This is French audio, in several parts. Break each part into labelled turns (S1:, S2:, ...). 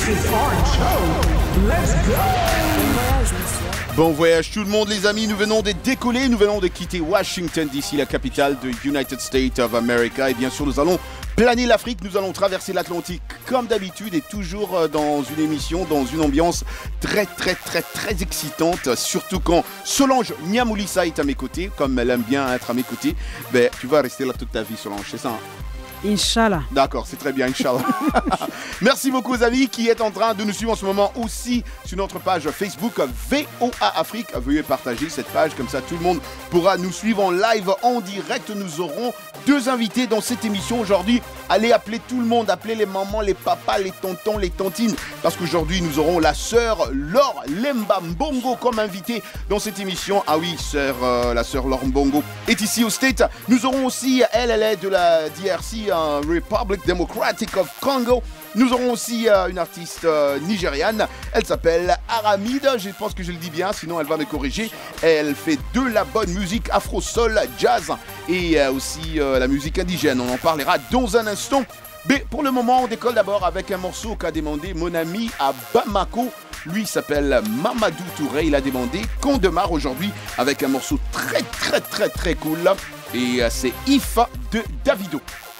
S1: Bon voyage tout le monde les amis, nous venons de décoller, nous venons de quitter Washington DC, la capitale de United States of America. Et bien sûr nous allons planer l'Afrique, nous allons traverser l'Atlantique comme d'habitude et toujours dans une émission, dans une ambiance très excitante. Surtout quand Solange Niamoulissa est à mes côtés, comme elle aime bien être à mes côtés. Ben, tu vas rester là toute ta vie Solange, c'est ça hein?
S2: Inch'Allah.
S1: D'accord, c'est très bien, Inch'Allah. Merci beaucoup aux amis qui êtes en train de nous suivre en ce moment aussi sur notre page Facebook VOA Afrique. Veuillez partager cette page, comme ça tout le monde pourra nous suivre en live, en direct. Nous aurons deux invités dans cette émission aujourd'hui. Allez appeler tout le monde, appelez les mamans, les papas, les tontons, les tontines. Parce qu'aujourd'hui nous aurons la sœur Laure Lemba Mbongo comme invitée dans cette émission. Ah oui, la sœur Laure Mbongo est ici au State. Nous aurons aussi, elle est de la DRC, Republic Democratic of Congo. Nous aurons aussi une artiste nigériane. Elle s'appelle Aramide. Je pense que je le dis bien, sinon elle va me corriger. Elle fait de la bonne musique afro-soul, jazz et aussi la musique indigène. On en parlera dans un instant. Mais pour le moment, on décolle d'abord avec un morceau qu'a demandé mon ami à Bamako. Lui s'appelle Mamadou Touré. Il a demandé qu'on démarre aujourd'hui avec un morceau très cool. Et c'est Ifa de Davido.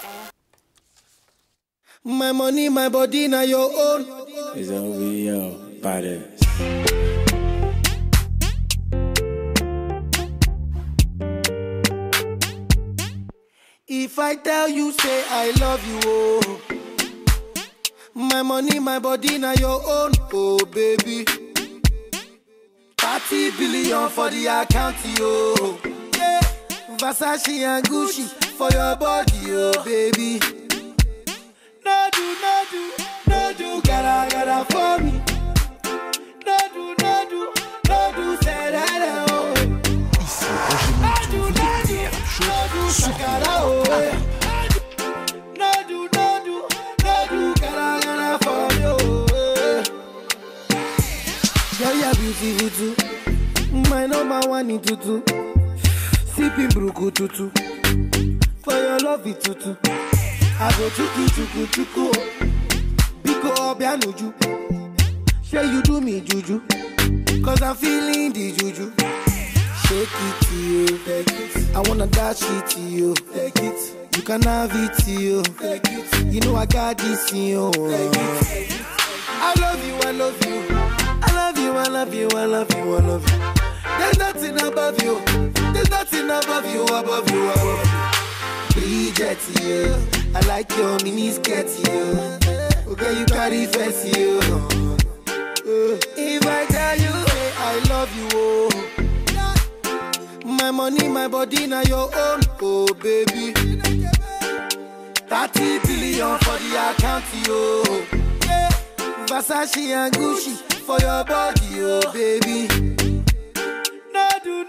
S3: My money, my body, now your own.
S4: It's OVO, badass.
S3: If I tell you, say I love you, oh. My money, my body, now your own, oh baby. 30 billion for the account, oh. Yeah, Versace and Gucci for your body, oh baby. No do, gotta for me. No do, say that, oh. No do, shakara, oh. No do, gotta for me, oh. Girl, you're beautiful too. My number one in tutu. Sipping bruku tutu. For your love it tutu. I go chuku Biko obianuju. Say you do me juju. Cause I'm feeling the juju. Shake it to you, take it. I wanna dash it to you, take it. You can have it to you, take it. You know I got this in you, take it. I love you, I love you. I love you, I love you, I love you, I love you. There's nothing above you. There's nothing above you, above you, above you. Bridget, you. I like your mini skirt, you. Okay, you carry fancy, you. If I tell you, hey, I love you, oh. My money, my body, now your own, oh baby. 30 billion for the account, yo. Yeah, Versace and Gucci for your body, oh baby. No do,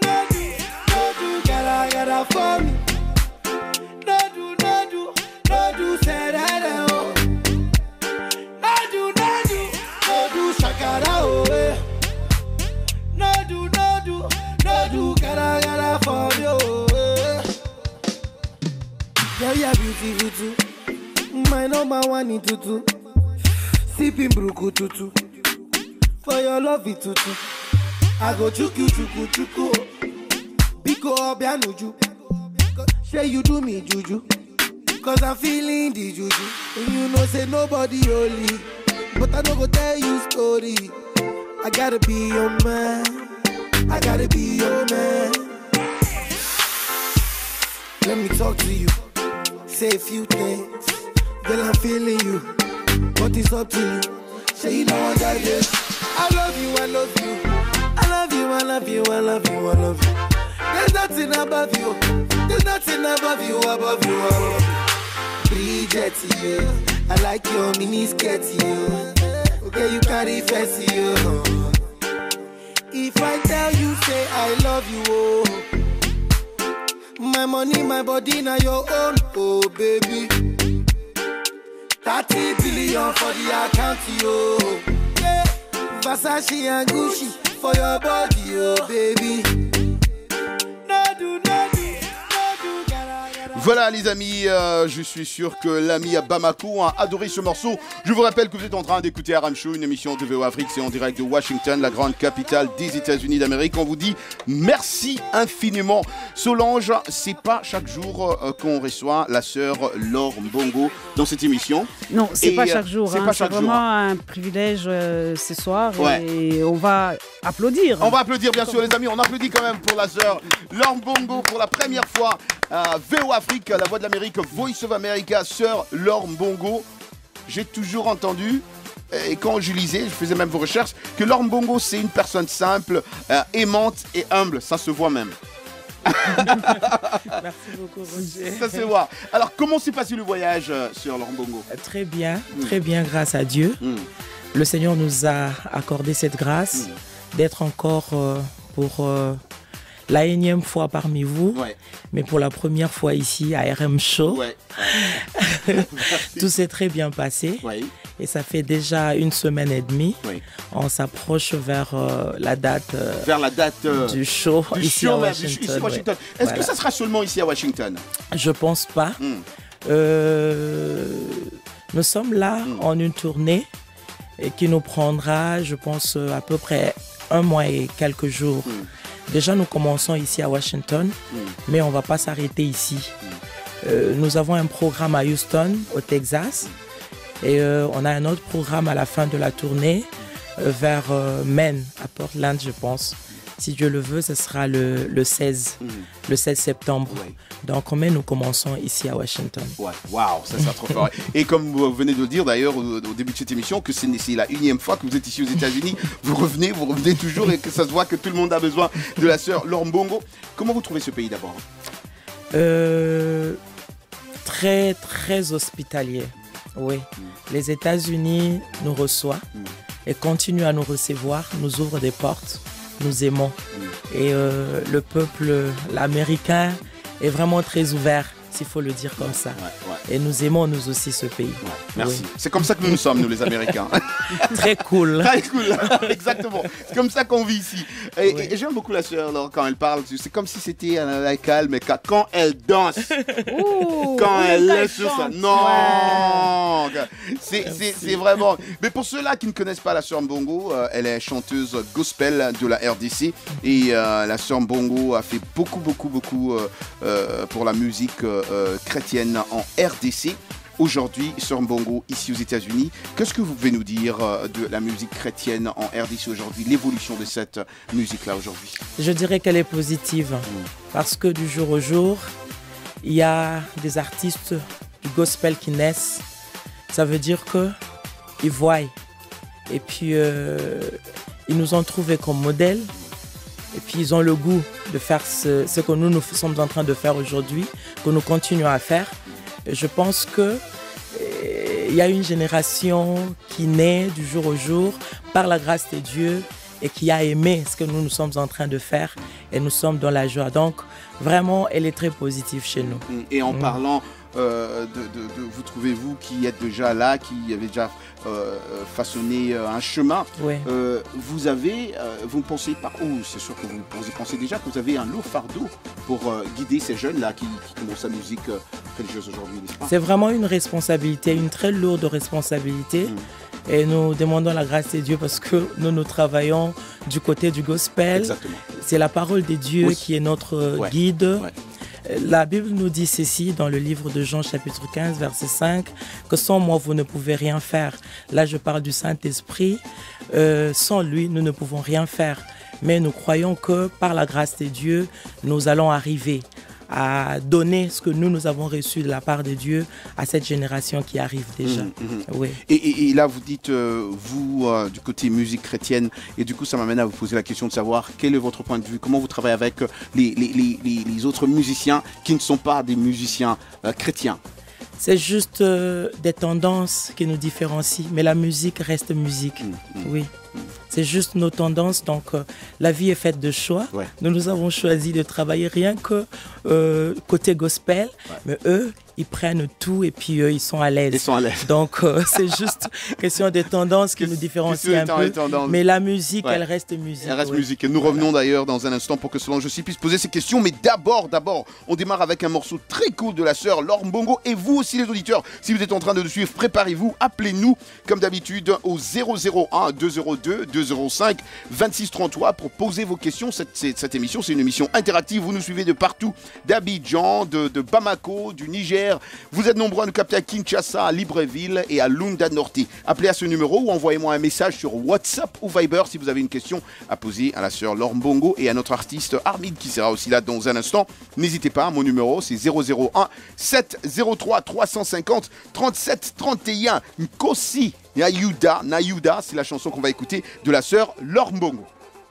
S3: gotta for me. No do, say that, oh. No do, shakara, oh. No do, gotta for me, oh. Girl, you're beautiful too. My number one in tutu. Sipping bruku tutu. For your love it tutu. I go chuku. Biko obianuju. Say you do me juju. Cause I'm feeling the juju. And you know say nobody holy. But I don't go tell you story. I gotta be your man. I gotta be your man. Let me talk to you. Say a few things. Girl, I'm feeling you. But it's up to you. Say you know I got this. I love you, I love you. I love you, I love you, I love you, I love you. There's nothing above you. There's nothing above you, above you, above you. Bridget, you. I like your mini skirt, you. Okay, you carry fancy, you. If I tell you, say I love you, oh. My money, my body, now your own, oh baby. 30 billion for the account, yo. Yeah, Versace and Gucci for your body, oh baby.
S1: Voilà les amis, je suis sûr que l'ami à Bamako a adoré ce morceau. Je vous rappelle que vous êtes en train d'écouter Aram Show, une émission de VOA Afrique, c'est en direct de Washington, la grande capitale des États-Unis d'Amérique. On vous dit merci infiniment. Solange, c'est pas chaque jour qu'on reçoit la sœur Laure Mbongo dans cette émission.
S2: Non, c'est pas chaque jour. C'est vraiment un privilège ce soir et on va applaudir.
S1: On va applaudir bien sûr les amis, on applaudit quand même pour la sœur Laure Mbongo pour la première fois. VOA Afrique, la voix de l'Amérique, Voice of America, sœur Laure Mbongo. J'ai toujours entendu, et quand je lisais, je faisais même vos recherches, que Laure Mbongo c'est une personne simple, aimante et humble, ça se voit même.
S5: Merci beaucoup Roger.
S1: Ça se voit. Alors comment s'est passé le voyage sur Laure Mbongo?
S5: Très bien grâce à Dieu. Le Seigneur nous a accordé cette grâce d'être encore pour la énième fois parmi vous, mais pour la première fois ici à RM Show. Tout s'est très bien passé et ça fait déjà 1 semaine et demie. On s'approche vers la date, du show ici à Washington.
S1: Est-ce que ça sera seulement ici à Washington?
S5: Je pense pas. Nous sommes là en une tournée et qui nous prendra, je pense, à peu près 1 mois et quelques jours. Déjà, nous commençons ici à Washington, mais on ne va pas s'arrêter ici. Nous avons un programme à Houston, au Texas, et on a un autre programme à la fin de la tournée vers Maine, à Portland, je pense. Si Dieu le veut, ce sera le 16 septembre. Donc, nous commençons ici à Washington.
S1: Waouh, ça sera trop fort. Et comme vous venez de le dire d'ailleurs au début de cette émission, que c'est la 1e fois que vous êtes ici aux États-Unis, vous revenez toujours et que ça se voit que tout le monde a besoin de la sœur Laure Mbongo. Comment vous trouvez ce pays d'abord?
S5: Très, très hospitalier. Oui. Les États-Unis nous reçoivent et continuent à nous recevoir, nous ouvrent des portes. Nous aimons. Et le peuple américain est vraiment très ouvert, s'il faut le dire comme ça. Et nous aimons nous aussi ce pays.
S1: Merci. C'est comme ça que nous sommes, nous les Américains.
S5: Très cool.
S1: Très cool, exactement. C'est comme ça qu'on vit ici. Et j'aime beaucoup la sœur quand elle parle. C'est comme si c'était calme, mais quand elle danse, quand elle est sur ça. Non, c'est vraiment. Mais pour ceux-là qui ne connaissent pas la sœur Mbongo, elle est chanteuse gospel de la RDC. Et la sœur Mbongo a fait beaucoup pour la musique chrétienne en RDC. Aujourd'hui, sœur Mbongo, ici aux États-Unis, qu'est-ce que vous pouvez nous dire de la musique chrétienne en RDC aujourd'hui, l'évolution de cette musique-là aujourd'hui?
S5: Je dirais qu'elle est positive parce que du jour au jour, il y a des artistes du gospel qui naissent. Ça veut dire qu'ils voient et puis ils nous ont trouvés comme modèle et puis ils ont le goût de faire ce que nous sommes en train de faire aujourd'hui, que nous continuons à faire. Je pense qu'il y a une génération qui naît du jour au jour par la grâce de Dieu et qui a aimé ce que nous sommes en train de faire et nous sommes dans la joie. Donc vraiment, elle est très positive chez nous.
S1: Et en parlant vous trouvez-vous qui êtes déjà là, qui avez déjà façonné un chemin, vous pensez c'est sûr que vous pensez déjà que vous avez un lourd fardeau pour guider ces jeunes-là qui commencent la musique religieuse aujourd'hui, n'est-ce pas?
S5: C'est vraiment une responsabilité, une très lourde responsabilité. Et nous demandons la grâce de Dieu parce que nous travaillons du côté du gospel. C'est la parole de Dieu qui est notre guide. La Bible nous dit ceci dans le livre de Jean chapitre 15 verset 5, que sans moi vous ne pouvez rien faire. Là je parle du Saint-Esprit, sans lui nous ne pouvons rien faire. Mais nous croyons que par la grâce de Dieu, nous allons arriver à donner ce que nous avons reçu de la part de Dieu à cette génération qui arrive déjà.
S1: Et là, vous dites, vous, du côté musique chrétienne, et du coup, ça m'amène à vous poser la question de savoir quel est votre point de vue, comment vous travaillez avec les autres musiciens qui ne sont pas des musiciens chrétiens?
S5: C'est juste des tendances qui nous différencient, mais la musique reste musique. C'est juste nos tendances. Donc, la vie est faite de choix. Nous avons choisi de travailler rien que côté gospel, mais eux, ils prennent tout et puis ils sont à l'aise.
S1: Ils sont à l'aise.
S5: Donc c'est juste question des tendances qui nous différencient un peu. Mais la musique, elle reste musique.
S1: Elle reste musique. Et nous revenons d'ailleurs dans un instant pour que Solange aussi puisse poser ses questions. Mais d'abord, on démarre avec un morceau très cool de la sœur Laure Mbongo. Et vous aussi les auditeurs, si vous êtes en train de nous suivre, préparez-vous, appelez-nous comme d'habitude au 001 202 205 26 33 pour poser vos questions. Cette émission, c'est une émission interactive. Vous nous suivez de partout, d'Abidjan, de Bamako, du Niger. Vous êtes nombreux à nous capter à Kinshasa, à Libreville et à Lunda Norte. Appelez à ce numéro ou envoyez-moi un message sur WhatsApp ou Viber si vous avez une question à poser à la sœur Laure Mbongo et à notre artiste Armide qui sera aussi là dans un instant. N'hésitez pas, mon numéro c'est 001 703 350 37 31. Nkosi Nayuda, c'est la chanson qu'on va écouter de la sœur Laure Mbongo.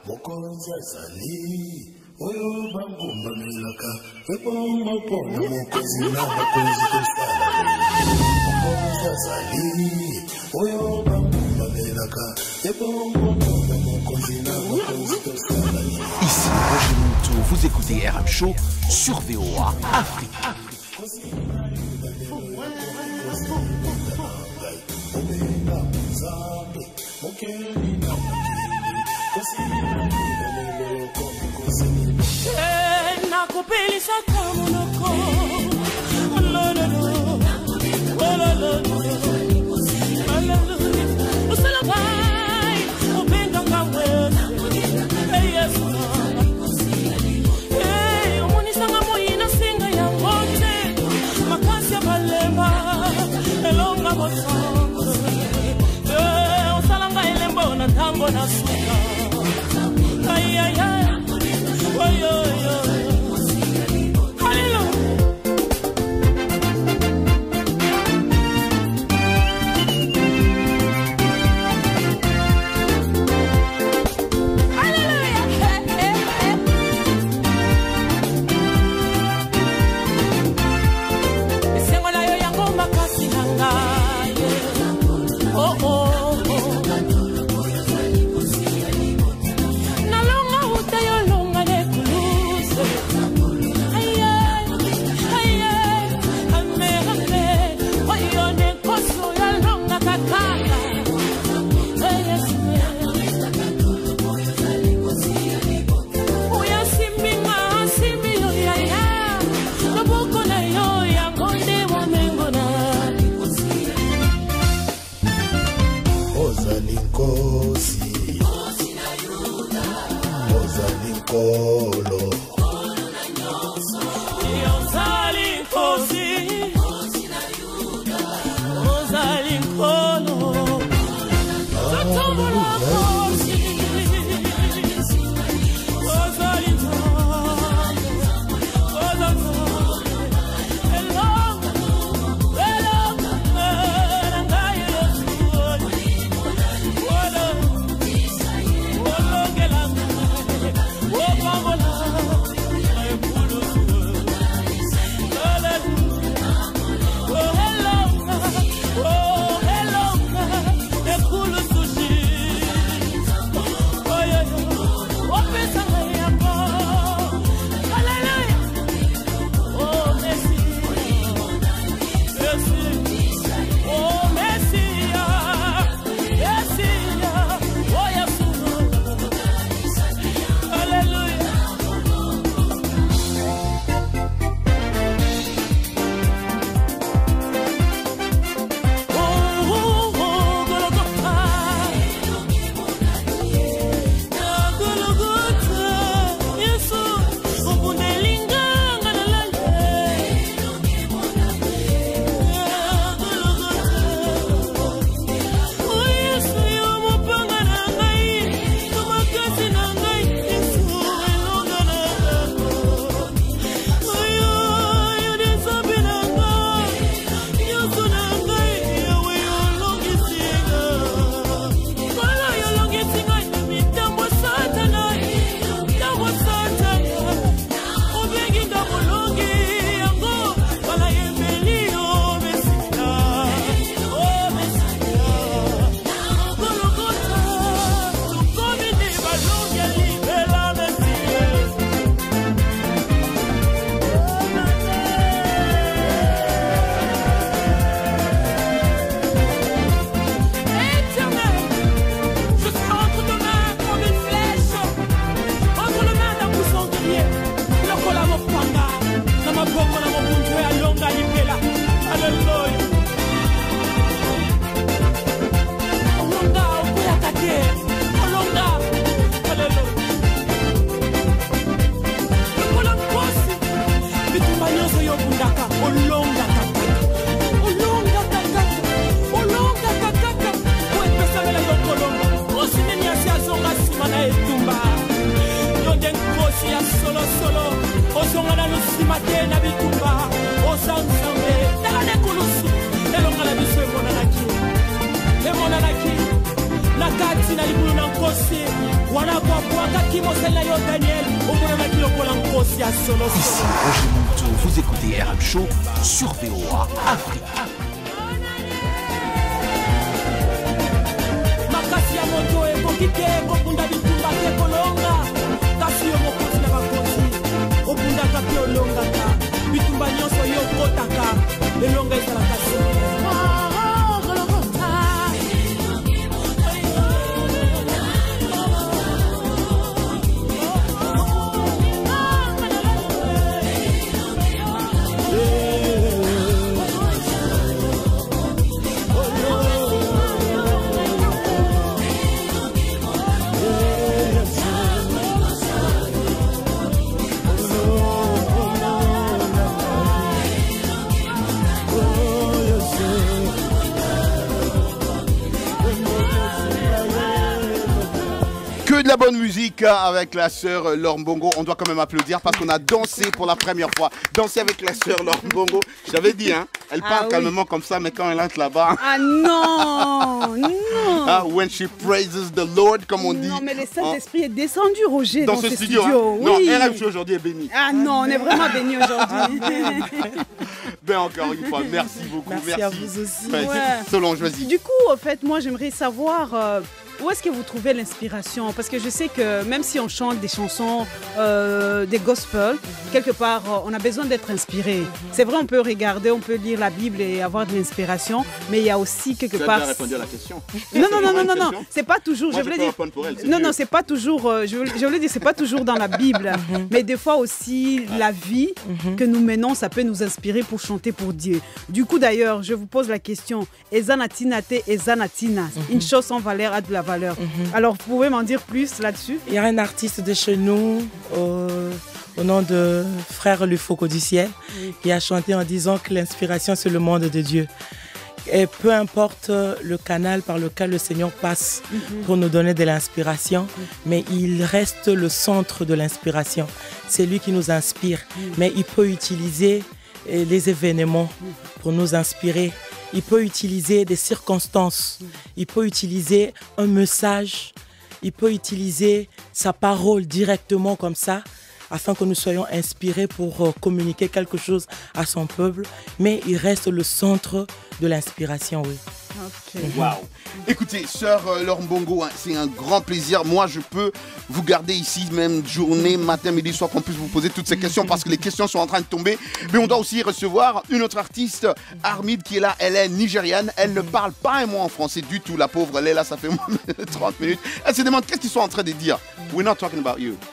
S1: Ici Roger Moutou, vous écoutez RM Show sur VOA Afrique.
S6: Oh,
S1: Ici Roger Monteau, vous écoutez RM Show sur VOA Afrique. De la bonne musique avec la sœur Laure Mbongo. On doit quand même applaudir parce qu'on a dansé pour la première fois. Danser avec la sœur Laure Mbongo. Je t'avais dit, hein, elle parle calmement comme ça, mais quand elle entre là-bas.
S2: Ah non, non.
S1: When she praises the Lord, comme on dit.
S2: Non, mais le Saint-Esprit est descendu, Roger, dans
S1: ce
S2: studio.
S1: Hein.
S2: Oui.
S1: Non, RMC aujourd'hui est béni.
S2: Ah non, on est vraiment béni aujourd'hui.
S1: Ben encore une fois, merci beaucoup.
S5: Merci à vous aussi.
S1: Ouais. Solange, vas-y.
S2: Du coup, en fait, moi, j'aimerais savoir... où est-ce que vous trouvez l'inspiration? Parce que je sais que même si on chante des chansons, des gospels, quelque part, on a besoin d'être inspiré. C'est vrai, on peut regarder, on peut lire la Bible et avoir de l'inspiration, mais il y a aussi quelque part...
S1: Tu as bien répondu à la question.
S2: Non, c'est pas toujours...
S1: Moi,
S2: je voulais dire...
S1: pour elle,
S2: non, c'est pas toujours... je voulais dire, c'est pas toujours dans la Bible, mais des fois aussi, la vie que nous menons, ça peut nous inspirer pour chanter pour Dieu. Du coup, d'ailleurs, je vous pose la question, Ezanatinate, Ezanatina, une chose sans valeur a de la valeur. Alors, vous pouvez m'en dire plus là-dessus?
S5: Il y a un artiste de chez nous, au nom de Frère Lufoco du Ciel, qui a chanté en disant que l'inspiration, c'est le monde de Dieu. Et peu importe le canal par lequel le Seigneur passe pour nous donner de l'inspiration, mais il reste le centre de l'inspiration. C'est lui qui nous inspire, mais il peut utiliser les événements pour nous inspirer. Il peut utiliser des circonstances, il peut utiliser un message, il peut utiliser sa parole directement comme ça, afin que nous soyons inspirés pour communiquer quelque chose à son peuple. Mais il reste le centre de l'inspiration, oui.
S2: Okay.
S1: Waouh! Écoutez, sœur Laure Mbongo, hein, c'est un grand plaisir. Moi, je peux vous garder ici, même journée, matin, midi, soir, qu'on puisse vous poser toutes ces questions parce que les questions sont en train de tomber. Mais on doit aussi recevoir une autre artiste, Armide, qui est là. Elle est nigériane. Elle ne parle pas un mot en français du tout. La pauvre, elle est là, ça fait 30 minutes. Elle se demande qu'est-ce qu'ils sont en train de dire. We're not talking about you.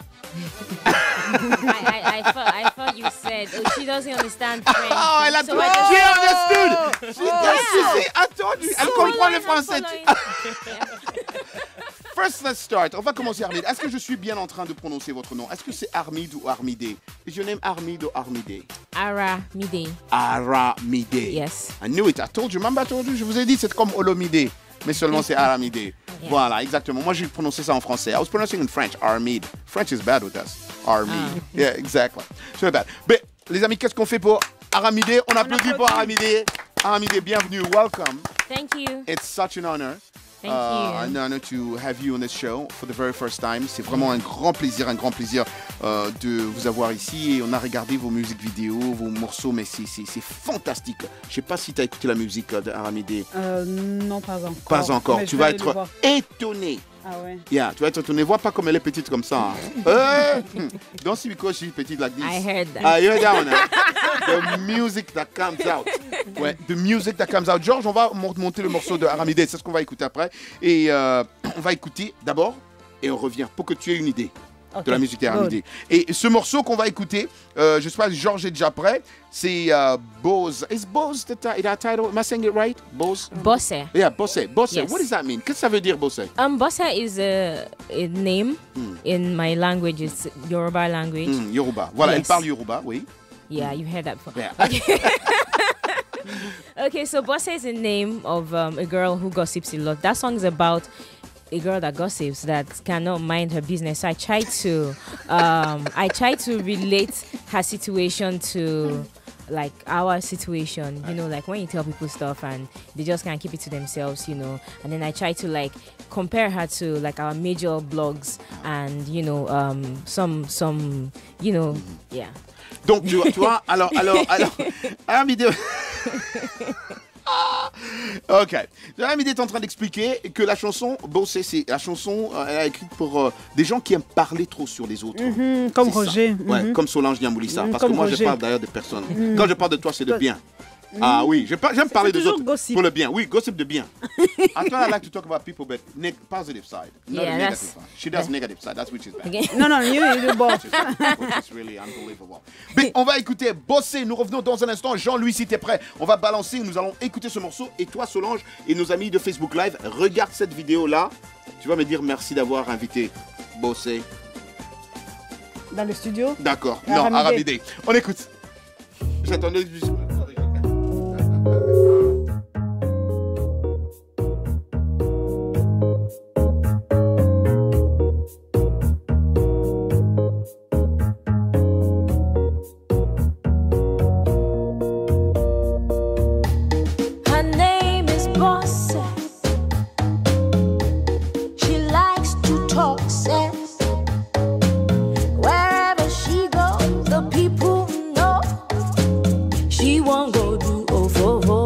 S6: I thought you said she doesn't understand French.
S1: Oh, elle a
S6: so
S1: tout understood. I told you. Elle comprend le français. First, let's start. On va commencer, Armide. Est-ce que je suis bien en train de prononcer votre nom? Est-ce que c'est Armide ou Armide? Is your name Armide or Armide?
S6: Aramide.
S1: Aramide.
S6: Yes.
S1: I knew it. I told you. Remember, I told you. Je vous ai dit, c'est comme Olomide. Mais seulement c'est Aramide. Yeah. Voilà, exactement. Moi, j'ai prononcé ça en français. I was pronouncing in French, Armide. French is bad with us. Armide. Yeah, exactly. So bad. Mais, les amis, qu'est-ce qu'on fait pour Aramide? On applaudit pour Aramide. Aramide, bienvenue. Welcome.
S6: Thank you.
S1: It's such an honor.
S6: Thank you.
S1: An honor to have you on this show for the very first time. C'est vraiment un grand plaisir de vous avoir ici. Et on a regardé vos musiques vidéo, vos morceaux, mais c'est fantastique. Je ne sais pas si tu as écouté la musique d'Aramide.
S2: Non, pas encore.
S1: Pas encore.
S2: Mais
S1: tu vas être étonné.
S2: Ah ouais.
S1: Yeah, tu vas être étonné. Vois pas comme elle est petite comme ça. Hein. Don't see because she's petite like this.
S6: I heard that.
S1: You heard that one, hein? The music that comes out. Ouais, the music that comes out. George, on va monter le morceau de Aramide. C'est ce qu'on va écouter après. Et on va écouter d'abord et on revient pour que tu aies une idée de la musique d'Aramide. Et ce morceau qu'on va écouter, je sais pas, Georges est déjà prêt. C'est Bose. Is Bose the title? Am I saying it right? Bose?
S6: Bosse.
S1: Yeah, Bosse. Bosse.
S6: Yes.
S1: What does that mean? Qu'est-ce que ça veut dire, Bosse?
S6: Bosse is a name in my language. It's Yoruba language.
S1: Yoruba. Voilà,
S6: Yes.
S1: elle parle Yoruba, oui.
S6: Yeah, you heard that before.
S1: Yeah.
S6: Okay, so Bosse is a name of a girl who gossips a lot. That song is about a girl that gossips, that cannot mind her business. So I try to relate her situation to like our situation, you know, like when you tell people stuff and they just can't keep it to themselves, you know, and then I try to like compare her to like our major blogs and, you know, some, you know, yeah.
S1: Donc, tu vois, alors, Aramide... Ok. Aramide est en train d'expliquer que la chanson, c'est la chanson, elle a écrite pour des gens qui aiment parler trop sur les autres.
S2: Comme Roger.
S1: Ouais, comme Solange Niamboulissa. Parce que moi,
S2: Roger.
S1: je parle d'ailleurs de personne. Quand je parle de toi, c'est de bien. Ah oui, j'aime parler des autres
S2: gossip.
S1: pour le bien. Oui, gossip de bien. I like to talk about people, but positive side, not
S6: Yeah,
S1: the negative
S6: that's-
S1: side. She does negative side, that's which is bad.
S6: Okay.
S2: Non, you do both.
S1: Which is really unbelievable. Mais on va écouter Bossé. Nous revenons dans un instant. Jean-Louis, si t'es prêt, on va balancer. Nous allons écouter ce morceau. Et toi, Solange, et nos amis de Facebook Live, regarde cette vidéo-là. Tu vas me dire merci d'avoir invité Bossé.
S2: Dans le studio.
S1: D'accord.
S2: Aramide.
S1: Non, Aramide. On écoute. J'attendais juste.
S7: Her name is Bossy. She likes to talk sense. Wherever she goes, the people know she won't go do ofofo.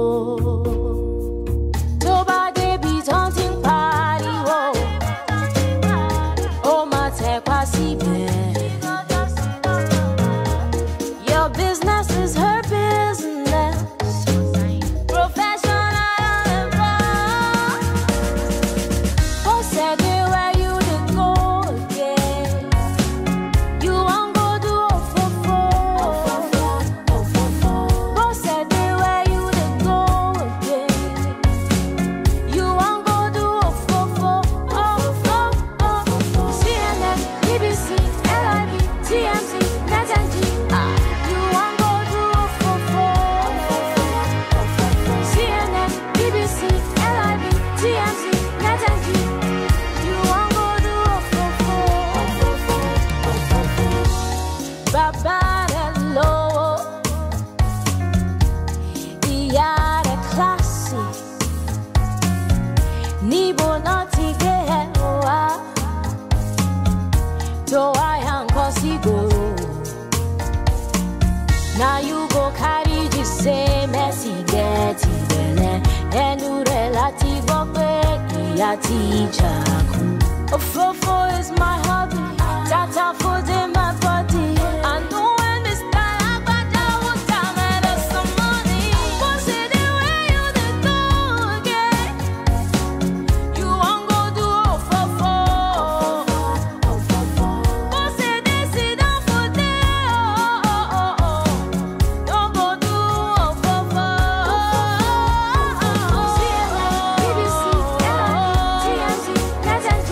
S7: To ba debi taunting party, oh, oh my tekwasi ben. Your business is her business. Professional and proud. Oh, said where you did go again. You won't go do ofofo. Oh, said where you did go again. You won't go do ofofo. CNN, BBC, LIV, TMZ, NetNG. You won't go do ofofo. CNN, BBC, LIV, TMZ, NetNG. You won't go do ofofo. Baba the low, iya the classy. Nibo naughty girl, to I am consigo. Now you go carry the same messy get it, and you relativo baby a teacher. Ofofo is my hobby, tata food in my body. I know when this time I would time and us some money. Was it the way you did go again? You won't go do ofofo. Was it this it down for there? Don't go do ofofo. CNN, BBC, TMZ, NetNG.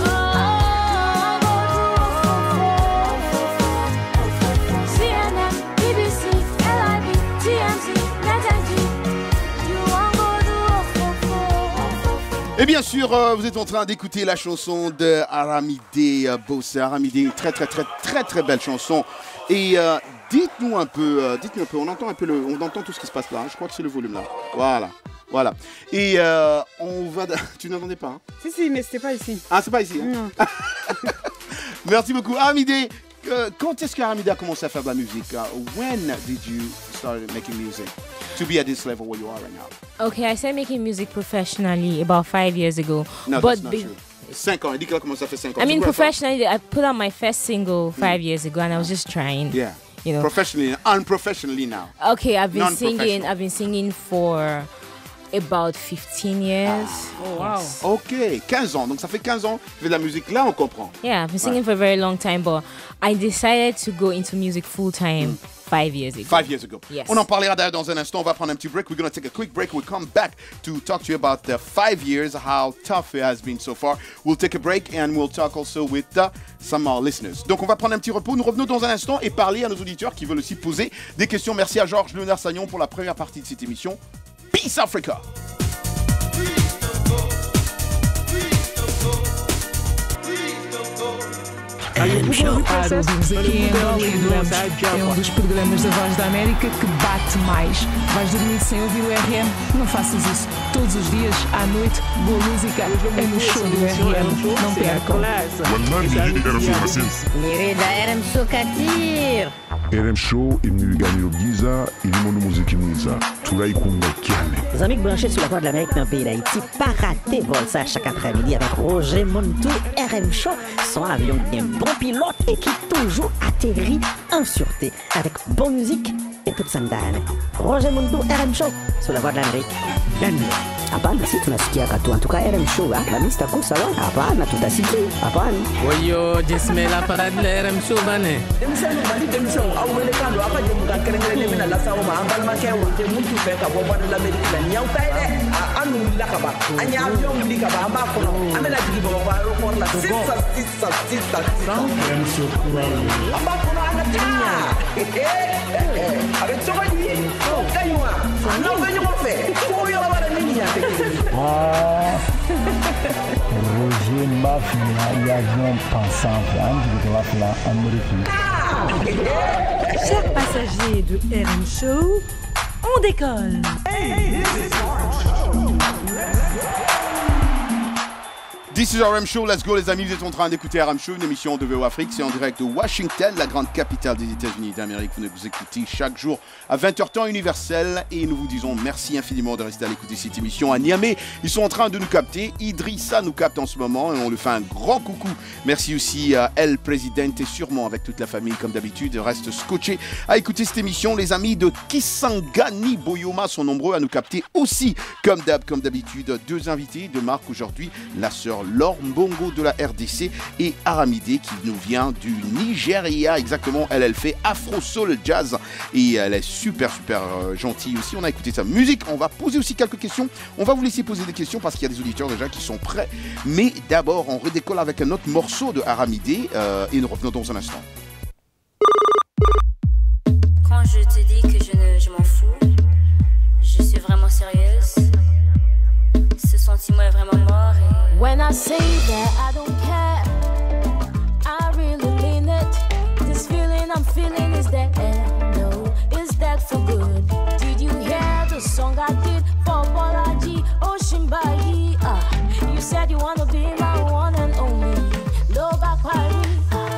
S7: CNN, BBC, LIV, TMZ, NetNG. You won't go do ofofo.
S1: Et bien sûr, vous êtes en train d'écouter la chanson de Aramide Bossé. Aramide, une très belle chanson. Et dites-nous un peu, on entend tout ce qui se passe là. Je crois que c'est le volume là. Voilà. Et on va. Tu n'entendais pas, hein?
S2: Si, mais c'était pas ici.
S1: Ah, c'est pas ici, hein?
S2: Non.
S1: Merci beaucoup, Aramide. Quand est-ce qu'Aramide a commencé à faire de la musique? When did you start making music to be at this level where you are right now?
S6: Okay, I started making music professionally about 5 years ago.
S1: No,
S6: but
S1: that's not true. 5 ans. Elle dit qu'elle a commencé à faire 5 ans.
S6: I mean,
S1: C'est quoi, ça?
S6: professionally, I put out my first single 5 years ago, and I was just trying.
S1: Yeah.
S6: You know.
S1: Professionally, unprofessionally now.
S6: Okay, I've been
S1: Non-professional.
S6: singing. I've been singing for about 15 years.
S2: Oh, wow.
S6: Yes.
S1: Ok, 15 ans. Donc ça fait 15 ans que tu fais de la musique. Là, on comprend.
S6: Yeah, I've been singing for a very long time, but I decided to go into music full time 5 years ago.
S1: 5 years ago.
S6: Yes.
S1: On en parlera d'ailleurs dans un instant. On va prendre un petit break. We're going to take a quick break. We'll come back to talk to you about the 5 years, how tough it has been so far. We'll take a break and we'll talk also with some of our listeners. Donc on va prendre un petit repos. Nous revenons dans un instant et parler à nos auditeurs qui veulent aussi poser des questions. Merci à Georges Léonard Sagnon pour la première partie de cette émission. Peace Africa.
S8: Claro, ouvimos aqui em Angola e adoramos. É dos programas da Voz da América que bate mais. Vais dormir sem ouvir o RM? Não faças isso. Todos os dias, à noite, boa música é no show do RM. Não percam.
S9: RM Show Katir.
S10: RM Show est venu gagner au Giza et le monde musique Giza. Tout là, il compte calme.
S9: Les amis branchés sur la Voix de l'Amérique dans le pays d'Haïti, pas rater vol ça chaque après-midi avec Roger Montou. RM Show, son avion bien bon pilote et qui toujours atterrit en sûreté avec bonne musique et toute sandale. Roger Montou, RM Show sur la Voix de l'Amérique. Hapana, si tunasikia katu antuka RM Show la mista kusa wa hapana, tutasikia hapana.
S11: Oyo jesmela parade la RM Show bane.
S12: Emisano bali demisano awele kando apa je muka kerengere mina la sawo ma ambal ma ke wonte muntu fe ka boba de l'Amérique la nyaw tayde anu la ka ba anya avion li ka ba amba ko amela digi bo ba ro por la sisa RM Show amba ko na ta avec Somali kaywa non venyo mo fe ko yo la ba ni ya
S13: Roger Mafia, il y a un pensant,
S14: Chers passagers de RM Show, on décolle.
S1: This is RM Show, let's go les amis, vous êtes en train d'écouter RM Show, une émission de VO Afrique, c'est en direct de Washington, la grande capitale des États-Unis d'Amérique. Vous nous écoutez chaque jour à 20h temps universel et nous vous disons merci infiniment de rester à l'écouter cette émission à Niamey. Ils sont en train de nous capter, Idrissa nous capte en ce moment et on lui fait un grand coucou. Merci aussi à El Presidente et sûrement avec toute la famille comme d'habitude, reste scotché à écouter cette émission. Les amis de Kisangani Boyoma sont nombreux à nous capter aussi comme d'habitude. Deux invités de marque aujourd'hui, la sœur Laure Mbongo de la RDC et Aramide qui nous vient du Nigeria. Exactement, elle fait Afro Soul Jazz et elle est super gentille aussi. On a écouté sa musique, on va poser aussi quelques questions. On va vous laisser poser des questions parce qu'il y a des auditeurs déjà qui sont prêts. Mais d'abord, on redécolle avec un autre morceau de Aramide et nous revenons dans un instant.
S15: Quand je te dis que je m'en fous, je suis vraiment sérieuse. Ce sentiment est vraiment mort et...
S7: When I say that I don't care, I really mean it. This feeling I'm feeling is that no, is that for good? Did you hear the song I did for Bolaji Oshimbayi? You said you wanna be my one and only. Low back party.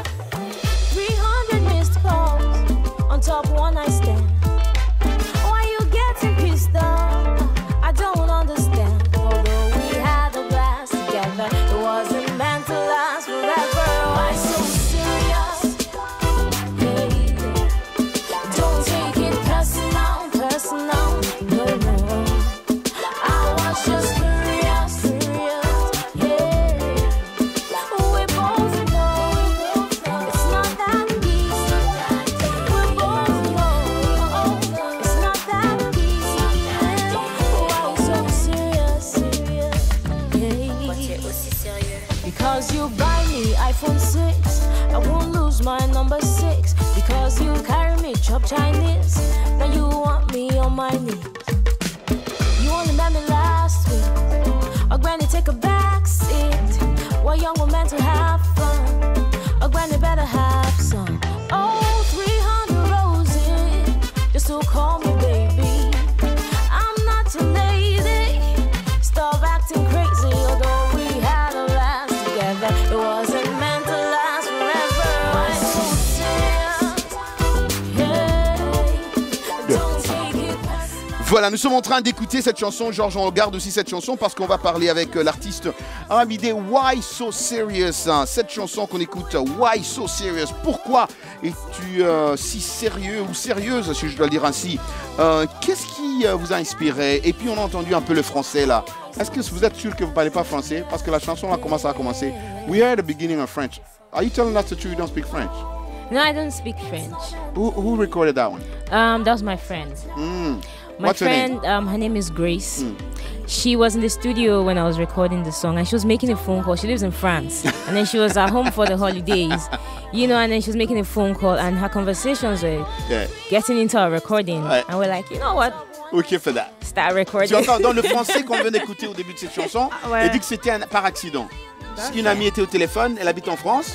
S7: 300 missed calls on top one night stand. Why you getting pissed off? I don't understand. Although we had a blast together, it wasn't meant to last forever. Why so serious? Hey, don't take it personal, no. I was just curious, yeah. We both know it's not that easy. We both know it's not that easy. Why so serious, yeah. Because you buy me iPhone 6, I won't lose my number 6. Because you carry me chop Chinese, now you want me on my knees. You only met me last week, or granny take a back seat. We're young, we're meant to have fun, or granny better have some. Oh, 300 roses, just to call me baby. I'm not your lady, stop acting crazy. Although we had a last together, it wasn't meant to last forever. Why so serious? Yeah. Don't take it personal.
S1: Voilà, nous sommes en train d'écouter cette chanson. Georges, on regarde aussi cette chanson parce qu'on va parler avec l'artiste Aramide. Why So Serious? Cette chanson qu'on écoute, Why So Serious? Pourquoi es-tu si sérieux ou sérieuse, si je dois le dire ainsi? Qu'est-ce qui vous a inspiré? Et puis on a entendu un peu le français là. Est-ce que vous êtes sûr que vous ne parlez pas français? Parce que la chanson a commencé. We are at the beginning of French. Are you telling us the truth you don't speak French?
S6: No, I don't speak French.
S1: Who recorded that one?
S6: That was my friend. My
S1: What's her
S6: friend,
S1: name?
S6: her name is Grace. She was in the studio when I was recording the song, and she was making a phone call. She lives in France, and then she was at home for the holidays, and then she was making a phone call, and her conversations were getting into our recording, and we're like, you know what?
S1: Ok, for that.
S6: Start recording.
S1: Tu entends dans le français qu'on vient d'écouter au début de cette chanson, elle dit que c'était par accident. Une amie était au téléphone, elle habite en France,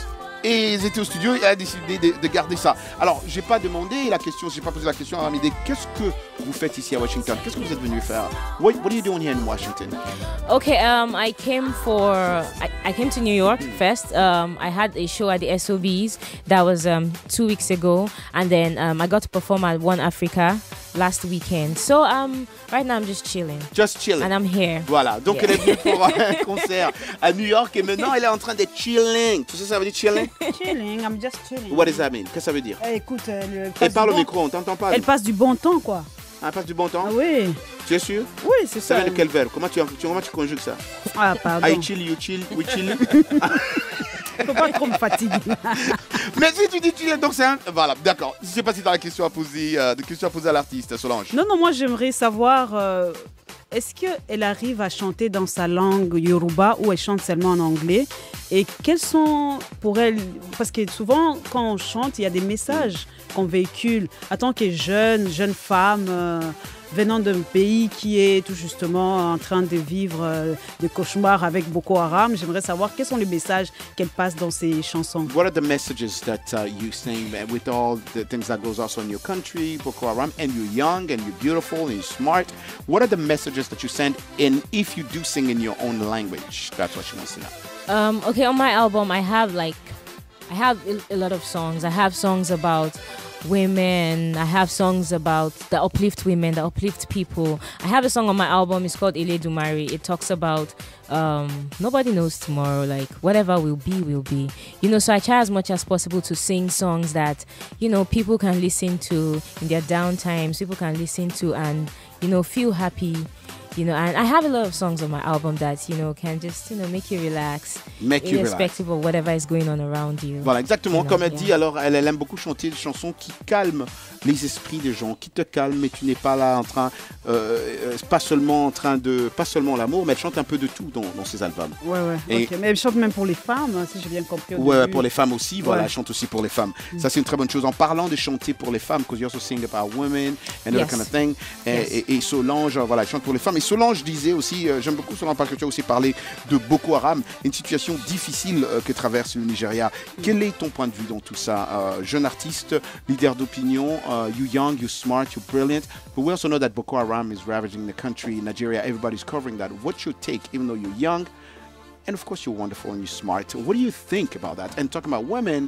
S1: et ils étaient au studio et elle a décidé de garder ça. Alors, j'ai pas demandé la question, j'ai pas posé la question à Ramide. Qu'est-ce que vous faites ici à Washington? Qu'est-ce que vous êtes venu faire? What are you doing here in Washington?
S6: Okay, I came to New York first. I had a show at the SOBs that was 2 weeks ago, and then I got to perform at One Africa last weekend. So right now I'm just chilling.
S1: Just chilling.
S6: And I'm here.
S1: Voilà, donc elle est venue pour un concert à New York et maintenant elle est en train d'être chilling. Tu sais ça veut dire chilling?
S2: Chilling, I'm just chilling.
S1: What does that mean? Qu'est-ce que ça veut dire?
S2: Écoute,
S1: elle parle au micro, on t'entend pas.
S2: Elle passe du bon temps, quoi.
S1: Elle passe du bon temps?
S2: Ah oui.
S1: Tu es sûr?
S2: Oui, c'est ça.
S1: Ça vient de quel verbe? Comment tu conjugues ça?
S2: Ah, pardon.
S1: I chill, you chill, we chill.
S2: Faut pas trop me fatiguer.
S1: Mais si tu dis chill, donc c'est un... Voilà, d'accord. Je sais pas si tu as la question à poser, de questions à poser à l'artiste, Solange.
S2: Non, moi j'aimerais savoir, est-ce qu'elle arrive à chanter dans sa langue Yoruba ou elle chante seulement en anglais? Et quels sont pour elle, parce que souvent quand on chante, il y a des messages qu'on véhicule. En tant que jeune femme, venant d'un pays qui est tout justement en train de vivre des cauchemars avec Boko Haram, j'aimerais savoir quels sont les messages qu'elle passe dans ses chansons.
S1: What are the messages that you sing with all the things that goes also in your country, Boko Haram, and you're young and you're beautiful and you're smart? What are the messages that you send in if you do sing in your own language? That's what she wants to know.
S6: Okay, on my album I have a lot of songs. I have songs about women. I have songs about that uplift women, that uplift people. I have a song on my album. It's called Ile Dumari. It talks about nobody knows tomorrow. Like whatever will be, will be. You know, so I try as much as possible to sing songs that, you know, people can listen to in their down times. People can listen to and, you know, feel happy. You know, and I have a lot of songs on my album that, you know, can just, you know, make you relax. Irrespective of whatever is going on around you.
S1: Voilà, exactement. Comme elle dit, alors elle aime beaucoup chanter des chansons qui calment les esprits des gens, qui te calment, mais tu n'es pas là en train, pas seulement l'amour, mais elle chante un peu de tout dans ses albums.
S2: Ouais. Et okay. Mais elle chante même pour les femmes, si j'ai bien compris.
S1: Ouais, pour les femmes aussi. Voilà, elle chante aussi pour les femmes. Ça, c'est une très bonne chose. En parlant de chanter pour les femmes, because you also sing about women and that kind of thing. Et Solange, voilà, elle chante pour les femmes. Et Solange disait aussi, j'aime beaucoup Solange parce que tu as aussi parlé de Boko Haram, une situation difficile que traverse le Nigeria. Quel est ton point de vue dans tout ça? Jeune artiste, leader d'opinion, you young, you smart, you brilliant, but we also know that Boko Haram is ravaging the country, Nigeria, everybody's covering that. What's your take, even though you're young? And of course, you're wonderful and you're smart. What do you think about that? And talking about women,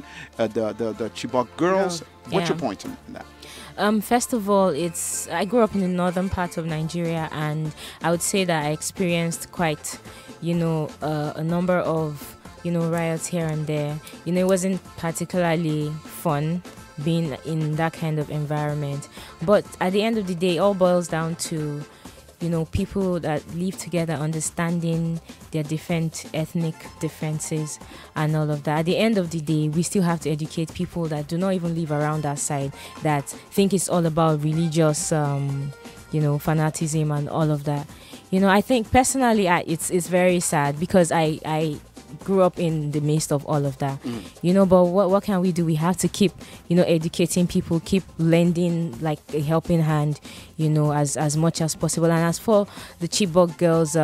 S1: the Chibok girls, what's your point in that?
S6: First of all, I grew up in the northern part of Nigeria, and I would say that I experienced quite, you know, a number of, you know, riots here and there. You know, it wasn't particularly fun being in that kind of environment. But at the end of the day, it all boils down to, you know, people that live together, understanding their different ethnic differences and all of that. At the end of the day, we still have to educate people that do not even live around our side, that think it's all about religious, you know, fanaticism and all of that. You know, I think personally, it's very sad because I grew up in the midst of all of that, you know, but what can we do? We have to keep, you know, educating people, keep lending like a helping hand, you know, as much as possible. And as for the Chibok girls,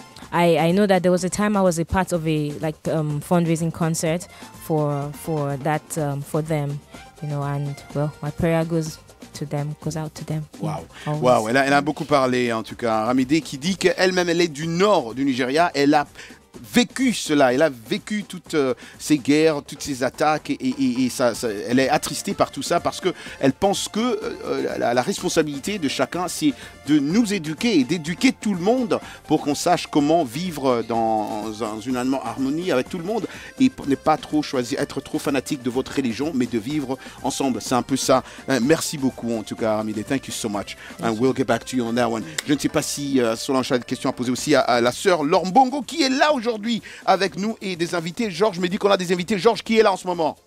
S6: I know that there was a time I was a part of a fundraising concert for that for them, you know, and well, my prayer goes out to them.
S1: Wow, elle a beaucoup parlé en tout cas. Ramide qui dit qu'elle-même elle est du nord du Nigeria, elle a vécu cela, elle a vécu toutes ces guerres, toutes ces attaques et ça, elle est attristée par tout ça parce qu'elle pense que la responsabilité de chacun c'est de nous éduquer et d'éduquer tout le monde pour qu'on sache comment vivre dans une harmonie avec tout le monde et ne pas trop choisir, être trop fanatique de votre religion mais de vivre ensemble, c'est un peu ça. Merci beaucoup en tout cas Ramide, thank you so much and we'll get back to you on that one. Je ne sais pas si Solange a des questions à poser aussi à la sœur Laure Mbongo qui est là aujourd'hui avec nous et des invités. Georges me dit qu'on a des invités. Georges, qui est là en ce moment?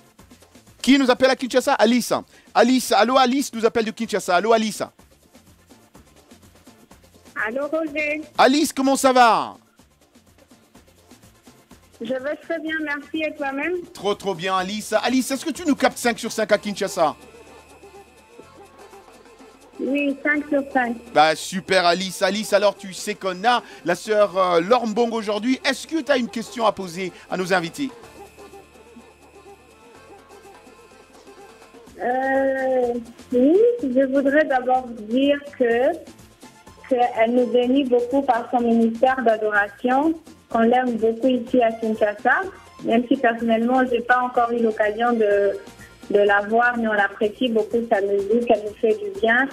S1: Qui nous appelle à Kinshasa? Alice. Alice, allô Alice nous appelle de Kinshasa. Allô Alice.
S16: Allô Roger.
S1: Alice, comment ça va?
S16: Je vais très bien, merci. Et toi-même?
S1: Trop bien Alice. Alice, est-ce que tu nous captes 5 sur 5 à Kinshasa?
S16: Oui, 5 sur 5.
S1: Bah super Alice. Alice, alors tu sais qu'on a la sœur Laure Mbongo aujourd'hui. Est-ce que tu as une question à poser à nos invités?
S16: Oui, je voudrais d'abord dire qu'elle nous bénit beaucoup par son ministère d'adoration, qu'on l'aime beaucoup ici à Kinshasa, même si personnellement, je n'ai pas encore eu l'occasion de la voir, mais on apprécie beaucoup sa musique, elle nous fait du bien.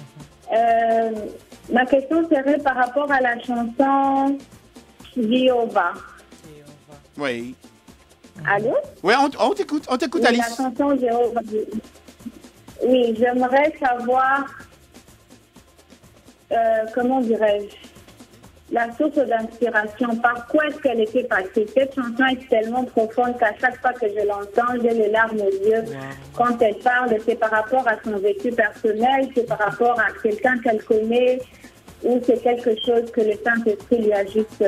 S16: Ma question serait par rapport à la chanson Jéhovah.
S1: Oui.
S16: Allô?
S1: Oui, on t'écoute,
S16: Oui,
S1: Alice.
S16: la chanson Jéhovah. Oui, j'aimerais savoir, comment dirais-je, la source d'inspiration, par quoi est-ce qu'elle était passée. Cette chanson est tellement profonde qu'à chaque fois que je l'entends, j'ai les larmes aux yeux. Quand elle parle, c'est par rapport à son vécu personnel, c'est par rapport à quelqu'un qu'elle connaît, ou c'est quelque chose que le Saint-Esprit lui a juste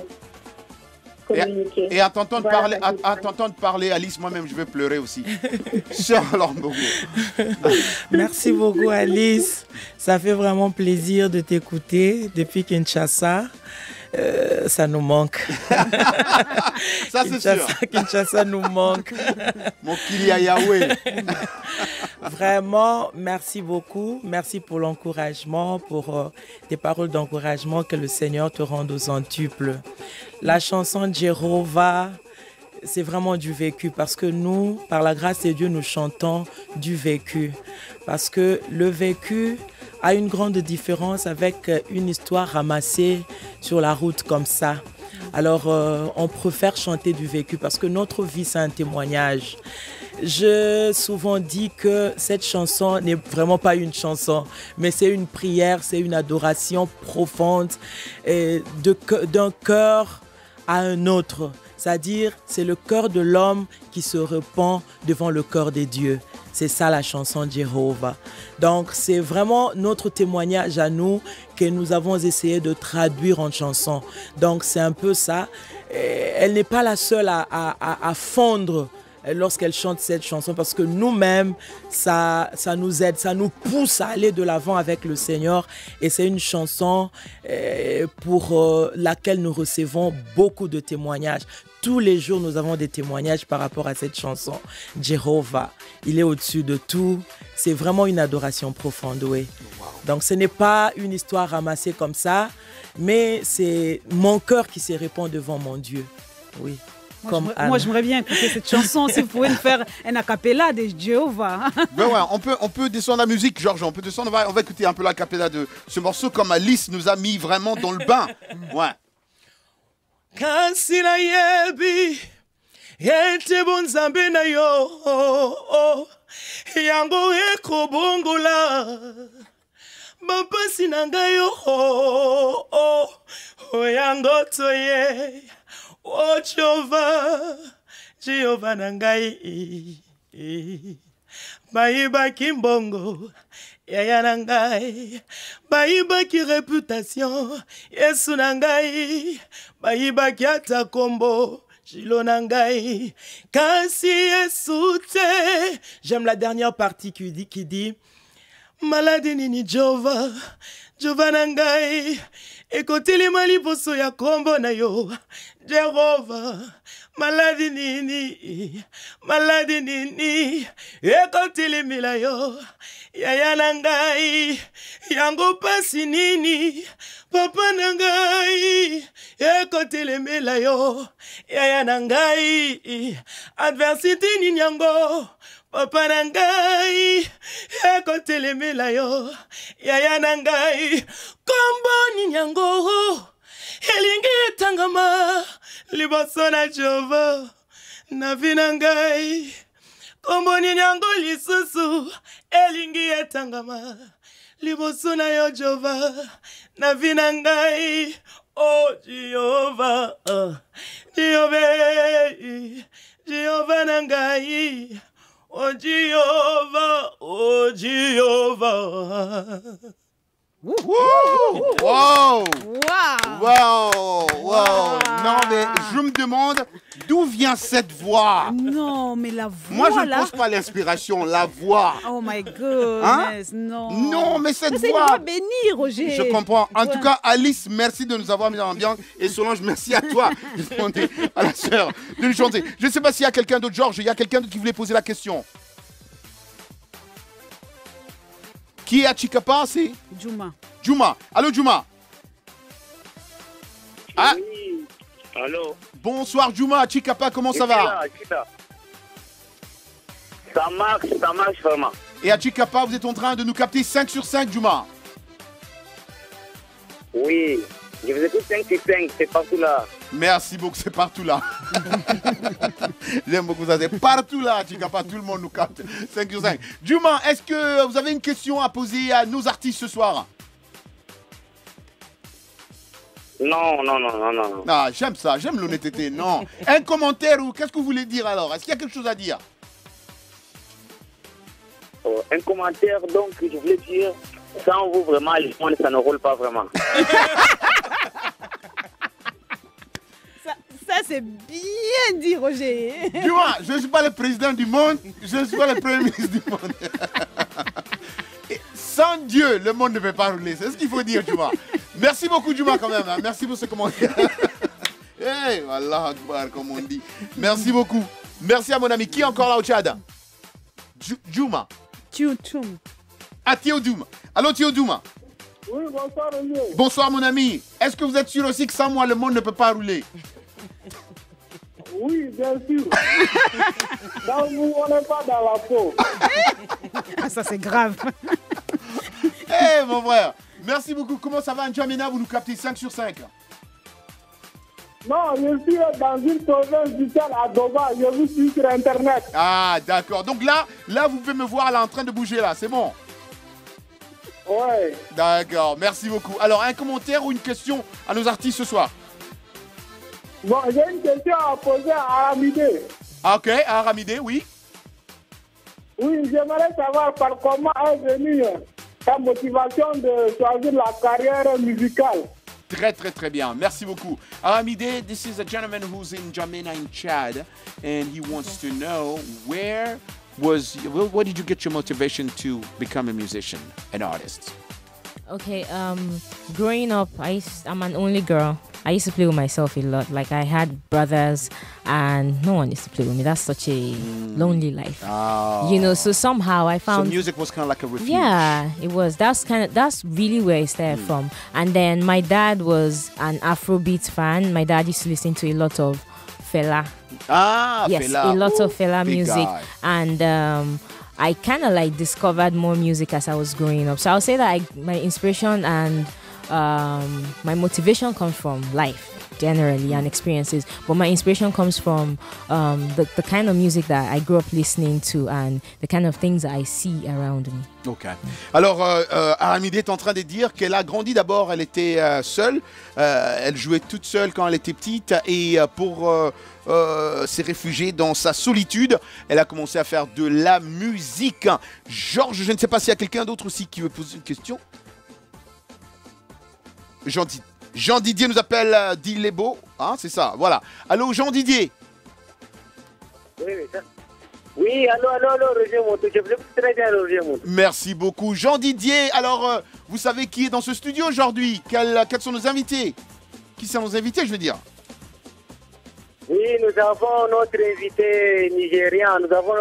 S16: communiqué.
S1: Et à t'entendre parler, Alice, moi-même, je vais pleurer aussi. Charles beaucoup.
S5: Merci beaucoup, Alice. Ça fait vraiment plaisir de t'écouter depuis Kinshasa. Ça nous manque.
S1: Ça, c'est sûr.
S5: Kinshasa nous manque.
S1: Mon Kilia Yahweh.
S5: Vraiment, merci beaucoup. Merci pour l'encouragement, pour tes paroles d'encouragement. Que le Seigneur te rende aux centuples. La chanson de Jéhovah, c'est vraiment du vécu parce que nous, par la grâce de Dieu, nous chantons du vécu. Parce que le vécu a une grande différence avec une histoire ramassée sur la route comme ça. Alors, on préfère chanter du vécu parce que notre vie, c'est un témoignage. J'ai souvent dit que cette chanson n'est vraiment pas une chanson, mais c'est une prière, c'est une adoration profonde d'un cœur à un autre. C'est-à-dire, c'est le cœur de l'homme qui se répand devant le cœur des dieux. C'est ça la chanson de Jéhovah. Donc, c'est vraiment notre témoignage à nous que nous avons essayé de traduire en chanson. Donc, c'est un peu ça. Elle n'est pas la seule à fondre lorsqu'elle chante cette chanson parce que nous-mêmes, ça nous aide, ça nous pousse à aller de l'avant avec le Seigneur. Et c'est une chanson pour laquelle nous recevons beaucoup de témoignages. Tous les jours, nous avons des témoignages par rapport à cette chanson. Jéhovah, il est au-dessus de tout. C'est vraiment une adoration profonde, oui. Donc, ce n'est pas une histoire ramassée comme ça, mais c'est mon cœur qui se répand devant mon Dieu. Oui.
S2: Moi, j'aimerais bien écouter cette chanson. Si vous pouvez nous faire un acapella de Jéhovah.
S1: Ben ouais, on peut descendre la musique, Georges. On peut descendre. On va écouter un peu l'acapella de ce morceau comme Alice nous a mis vraiment dans le bain. Ouais.
S5: Kasi na yebi ete bonzambe na yo yango ekobongola bapasi na ngai yo yango toye Jéhovah na ngai bayibaki mbongo yaya na ngai bayibaki réputation Yesu na ngai bayibaki ata kombo Shilo na ngai kasi Yesu te. J'aime la dernière partie qui dit maladi nini Jéhovah na ngai ekotelema liboso ya kombo na yo Jéhovah maladi nini ekotelemela yo yaya na ngai yango pasi nini papa na ngai ekotelemela yo yaya na ngai adversité nini yango papa na ngai ekotelemela yo yaya na ngai kombo nini yango elingi etangama liboso na Jéhovah na vi na ngai kombo nini yango lisusu elingi etangama liboso na yo Jéhovah na vi na ngai oh Jéhovah Jéhovah na ngai oh Jéhovah
S1: Wow! Non, mais je me demande d'où vient cette voix.
S2: Non, mais la voix.
S1: Moi, je ne
S2: là...
S1: pose pas l'inspiration, la voix.
S2: Oh my goodness,
S1: hein?
S2: non.
S1: Non, mais cette voix.
S2: C'est une voix bénie, Roger.
S1: Je comprends. En tout cas, Alice, merci de nous avoir mis dans l'ambiance. Et Solange, merci à toi de demander à la sœur de nous chanter. Je ne sais pas s'il y a quelqu'un d'autre, Georges, il y a quelqu'un d'autre qui voulait poser la question. Qui est à Chikapa? C'est
S2: Juma.
S1: Juma. Allô, Juma. Ah.
S17: Oui. Allô.
S1: Bonsoir, Juma. À Chikapa, comment ça va?
S17: Ça marche vraiment.
S1: Et à Chikapa, vous êtes en train de nous capter 5 sur 5, Juma?
S17: Oui. Je vous écoute 5 sur 5, c'est partout là.
S1: Merci beaucoup, c'est partout là. J'aime beaucoup ça, c'est partout là, Chikapa, tout le monde nous capte. 5 sur 5. Juma, est-ce que vous avez une question à poser à nos artistes ce soir?
S17: Non.
S1: Ah, j'aime ça, j'aime l'honnêteté, non. Un commentaire ou qu'est-ce que vous voulez dire alors? Est-ce qu'il y a quelque chose à dire?
S17: Un commentaire, donc, je voulais dire, sans vous vraiment, les monde, ça ne roule pas vraiment.
S2: Ça, c'est bien dit, Roger.
S1: Tu vois, je ne suis pas le président du monde, je ne suis pas le premier ministre du monde. Et sans Dieu, le monde ne peut pas rouler. C'est ce qu'il faut dire, tu vois. Merci beaucoup, Juma, quand même. Hein. Merci pour ce commentaire. Hey, Allah Akbar, comme on dit. Merci beaucoup. Merci à mon ami. Qui est encore là au Tchad? Juma.
S2: Tioum.
S1: Ah, Tioum. Allô, Tioum.
S18: Oui, bonsoir, Olivier.
S1: Bonsoir, mon ami. Est-ce que vous êtes sûr aussi que sans moi, le monde ne peut pas rouler?
S18: Oui, bien sûr. Donc, vous, on n'est pas dans la peau.
S2: Ah, ça, c'est grave.
S1: Eh, mon frère. Merci beaucoup. Comment ça va, N'Djamena? Vous nous captez 5 sur 5.
S18: Non, je suis dans une province du Tchad à Doba. Je vous suis sur Internet.
S1: Ah, d'accord. Donc là, vous pouvez me voir là en train de bouger là. C'est bon?
S18: Ouais.
S1: D'accord. Merci beaucoup. Alors, un commentaire ou une question à nos artistes ce soir?
S18: Bon, j'ai une question à poser à Aramide.
S1: Ok, à Aramide, oui.
S18: Oui, j'aimerais savoir par comment est venue ta motivation de choisir la carrière musicale.
S1: Très bien. Merci beaucoup. Aramide, this is a gentleman who's in N'Djamena in Chad, and he wants to know where did you get your motivation to become a musician, an artist?
S6: Okay, growing up, I'm an only girl. I used to play with myself a lot. Like, I had brothers and no one used to play with me. That's such a lonely life.
S1: Oh.
S6: You know, so somehow I found...
S1: So music was kind of like a refuge.
S6: Yeah, it was. That's really where it started from. And then my dad was an Afrobeat fan. My dad used to listen to a lot of Fela.
S1: Ah,
S6: yes,
S1: Fela.
S6: a lot of Fela
S1: Big
S6: music.
S1: guy.
S6: And I kind of like discovered more music as I was growing up. So I'll say that my inspiration and my motivation comes from life generally and experiences, but my inspiration comes from the kind of music that I grew up listening to and the kind of things that I see around me.
S1: Ok. Alors, Aramide est en train de dire qu'elle a grandi d'abord, elle était seule, elle jouait toute seule quand elle était petite et pour s'est réfugiée dans sa solitude, elle a commencé à faire de la musique. Georges, je ne sais pas s'il y a quelqu'un d'autre aussi qui veut poser une question. Jean Didier nous appelle Dilebo, hein, c'est ça, voilà. Allô, Jean Didier.
S17: Oui, allô, Roger Montou, je vous écoute très bien, Roger Montou.
S1: Merci beaucoup. Jean Didier, alors, vous savez qui est dans ce studio aujourd'hui? Quels sont nos invités? Qui sont nos invités, je veux dire?
S17: Oui, nous avons notre invité nigérien,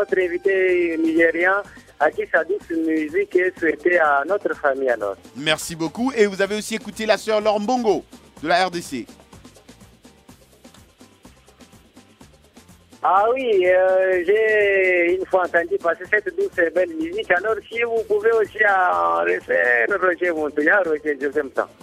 S17: à qui sa douce musique est souhaitée à notre famille alors.
S1: Merci beaucoup. Et vous avez aussi écouté la sœur Laure Mbongo de la RDC.
S17: Ah oui, j'ai une fois entendu passer cette douce et belle musique. Alors si vous pouvez aussi en refaire Roger Montouya, Roger, je t'aime tant.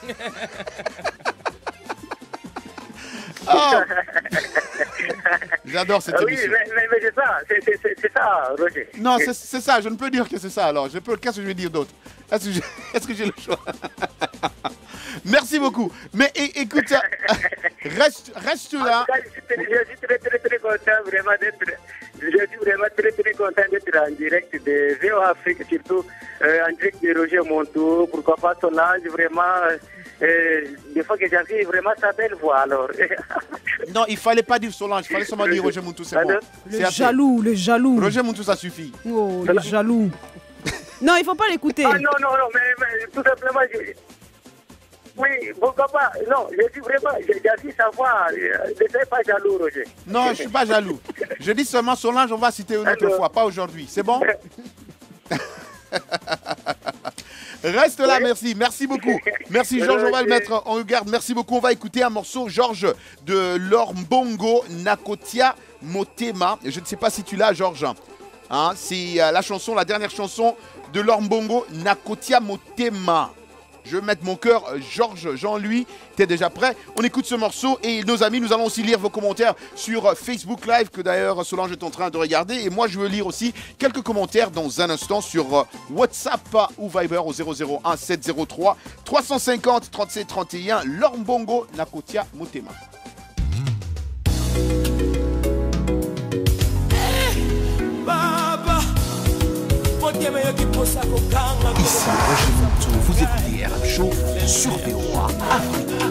S1: Oh. J'adore cette émission.
S17: Oui, mais c'est ça, Roger.
S1: Non, c'est ça, je ne peux dire que c'est ça alors. Qu'est-ce que je vais dire d'autre? Est-ce que j'ai le choix? Merci beaucoup. Mais écoute, reste là.
S17: Je suis très content vraiment d'être. Je suis vraiment très content d'être en direct de VO Afrique, surtout en direct de Roger Montou. Pourquoi pas son âge, vraiment. Des fois que j'ai vraiment sa belle voix alors.
S1: Non, il fallait pas dire Solange, il fallait seulement dire Roger Montou, c'est bon.
S2: Le jaloux.
S1: Roger Montou, ça suffit.
S2: Oh, le jaloux. Non, il faut pas l'écouter.
S17: Ah non, mais tout simplement, oui, pourquoi pas. Non, je dis vraiment, j'ai dit sa voix, ne soyez pas jaloux, Roger.
S1: Non, je suis pas jaloux. Je dis seulement Solange, on va citer une autre fois, pas aujourd'hui. C'est bon? Reste là, merci. Merci beaucoup. Merci, Georges. On va le mettre en garde. Merci beaucoup. On va écouter un morceau, Georges, de Lombongo Nakotia Motema. Je ne sais pas si tu l'as, Georges. Hein, c'est la chanson, la dernière chanson de Lombongo Nakotia Motema. Je vais mettre mon cœur, Georges, Jean-Louis, t'es déjà prêt? On écoute ce morceau et nos amis, nous allons aussi lire vos commentaires sur Facebook Live que d'ailleurs Solange est en train de regarder. Et moi, je veux lire aussi quelques commentaires dans un instant sur WhatsApp ou Viber au 001 703 350 37 31. Lombongo Nakotia Motema.
S19: Ici Roger Montou, vous écoutez RM Show sur VOA Afrique.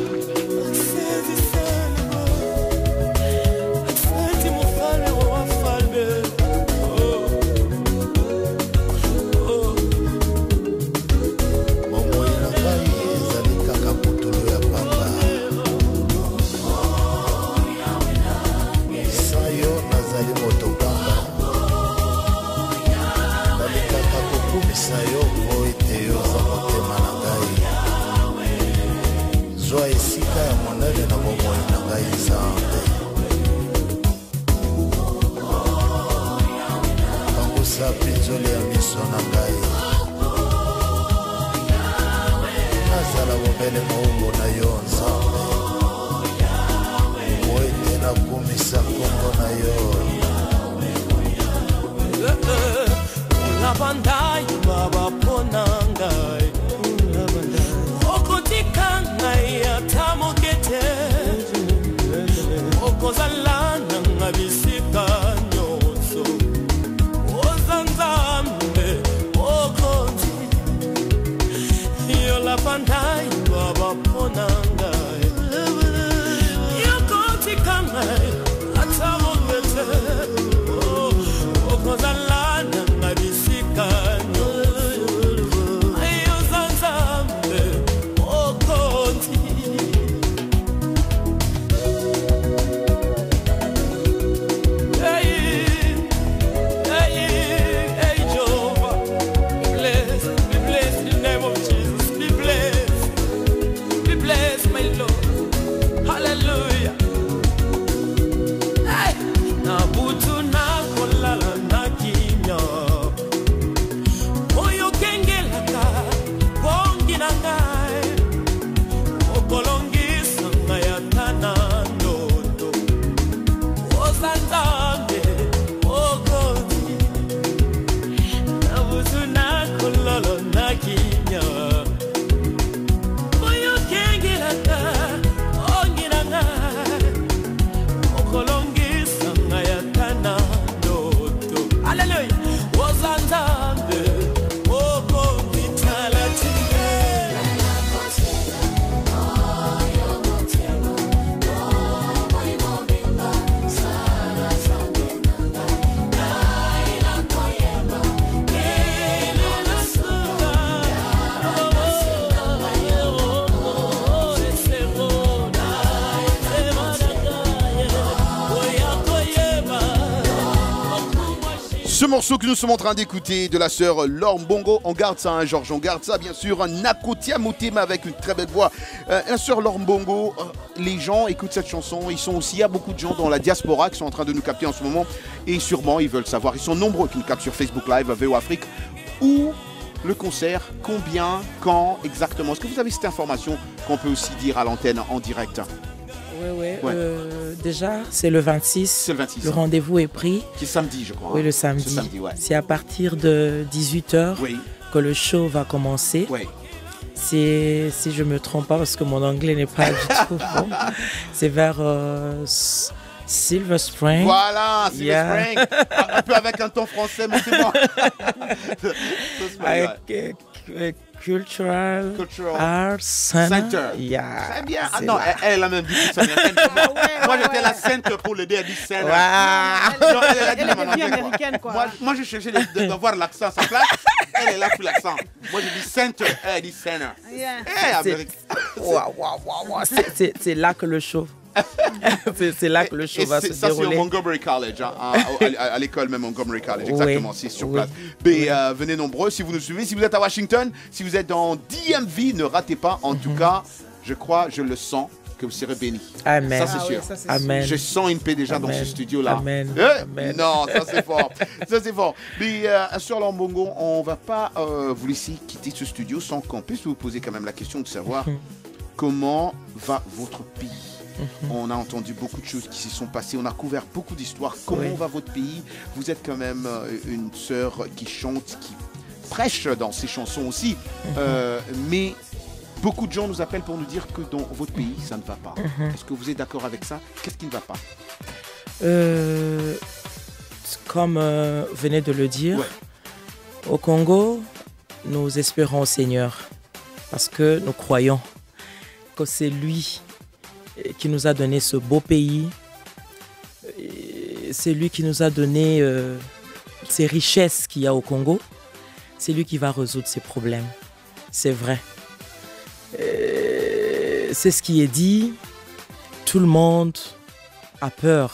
S1: Ce morceau que nous sommes en train d'écouter de la sœur Lombongo, on garde ça, hein, Georges, on garde ça, bien sûr. Nakotia Motema avec une très belle voix. La sœur Lombongo, les gens écoutent cette chanson. Ils sont aussi, il y a beaucoup de gens dans la diaspora qui sont en train de nous capter en ce moment. Et sûrement, ils veulent savoir. Ils sont nombreux qui nous captent sur Facebook Live, VO Afrique. Où le concert, combien, quand exactement? Est-ce que vous avez cette information qu'on peut aussi dire à l'antenne en direct?
S5: Oui. Déjà, c'est le 26.
S1: C'est le 26.
S5: Le rendez-vous est pris.
S1: C'est samedi, je crois.
S5: Oui, le samedi.
S1: Ouais.
S5: C'est à partir de 18h que le show va commencer.
S1: Oui.
S5: Si je ne me trompe pas, parce que mon anglais n'est pas du tout bon. C'est vers Silver Spring.
S1: Voilà, Silver Spring. Un peu avec un ton français, mais c'est bon.
S5: Avec Cultural Arts Center.
S1: Très bien. Ah non, elle a même dit que ça vient. Moi, j'étais la Center pour l'aider à dire Center. Non, elle est bien américaine, quoi. Moi, je cherchais d'avoir l'accent à sa place. Elle a plus l'accent. Moi, je dis Center. Elle dit Center.
S5: C'est là que le show C'est là que le show va se
S1: Ça,
S5: dérouler.
S1: c'est au Montgomery College, hein, à l'école même Montgomery College, exactement,
S5: Oui.
S1: c'est sur
S5: Oui.
S1: place. Mais venez nombreux si vous nous suivez. Si vous êtes à Washington, si vous êtes dans DMV, ne ratez pas. En tout cas, je crois, je le sens, que vous serez bénis.
S5: Amen.
S1: Ça, c'est sûr.
S2: oui, ça, c'est
S5: Amen.
S1: Je sens une paix déjà dans ce studio-là.
S5: Amen.
S1: Amen. Non, ça c'est fort. Ça c'est fort. Mais sur Lambongo, on va pas vous laisser quitter ce studio sans qu'on puisse vous poser quand même la question de savoir comment va votre pays. On a entendu beaucoup de choses qui se sont passées. On a couvert beaucoup d'histoires. Comment va votre pays? Vous êtes quand même une sœur qui chante, qui prêche dans ses chansons aussi. Mais beaucoup de gens nous appellent pour nous dire que dans votre pays, ça ne va pas. Est-ce que vous êtes d'accord avec ça? Qu'est-ce qui ne va pas?
S5: Comme venez de le dire, au Congo, nous espérons au Seigneur parce que nous croyons que c'est lui qui nous a donné ce beau pays. C'est lui qui nous a donné ces richesses qu'il y a au Congo. C'est lui qui va résoudre ces problèmes. C'est vrai. C'est ce qui est dit. Tout le monde a peur.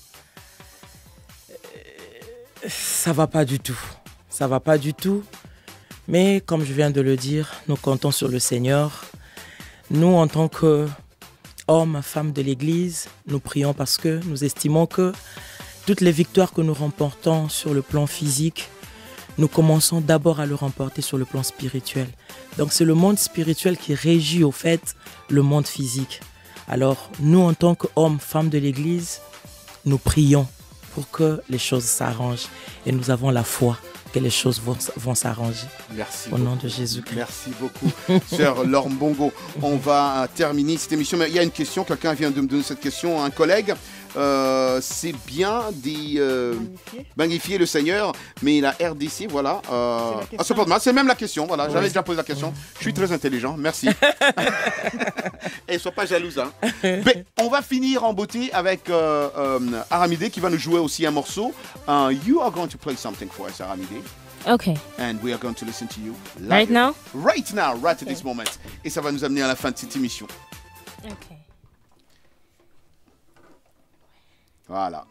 S5: Ça va pas du tout. Ça va pas du tout. Mais comme je viens de le dire, nous comptons sur le Seigneur. Nous, en tant qu'hommes, femmes de l'Église, nous prions parce que nous estimons que toutes les victoires que nous remportons sur le plan physique, nous commençons d'abord à le remporter sur le plan spirituel. Donc c'est le monde spirituel qui régit au fait le monde physique. Alors nous, en tant qu'hommes, femmes de l'Église, nous prions pour que les choses s'arrangent. Et nous avons la foi que les choses vont s'arranger.
S1: Merci.
S5: Au nom de Jésus-Christ.
S1: Merci beaucoup, Sœur Lambongo. On va terminer cette émission. Mais il y a une question, quelqu'un vient de me donner cette question, un collègue. C'est bien de magnifier le Seigneur, mais la RDC, voilà. C'est même la question, voilà. J'avais déjà posé la question. Je suis très intelligent, merci. Et sois pas jalouse. Hein. Mais on va finir en beauté avec Aramide qui va nous jouer aussi un morceau. You are going to play something for us, Aramide.
S6: Okay.
S1: And we are going to listen to you live.
S6: Right now?
S1: Right now, right at this moment. Et ça va nous amener à la fin de cette émission.
S6: Okay.
S1: Voilà.